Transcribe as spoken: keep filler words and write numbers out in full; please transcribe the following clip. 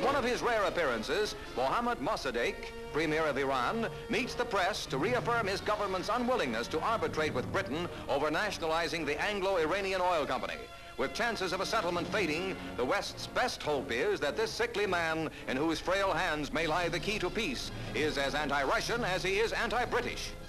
one of his rare appearances, Mohammed Mossadeq, Premier of Iran, meets the press to reaffirm his government's unwillingness to arbitrate with Britain over nationalizing the Anglo-Iranian Oil Company. With chances of a settlement fading, the West's best hope is that this sickly man, in whose frail hands may lie the key to peace, is as anti-Russian as he is anti-British.